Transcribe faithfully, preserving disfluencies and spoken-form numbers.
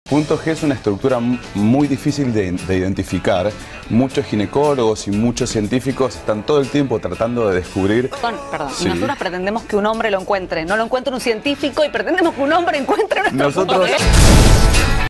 Punto G es una estructura muy difícil de, de identificar. Muchos ginecólogos y muchos científicos están todo el tiempo tratando de descubrir... Perdón, perdón. Sí. Y nosotros pretendemos que un hombre lo encuentre. No lo encuentra un científico y pretendemos que un hombre encuentre nuestro Nosotros... punto G.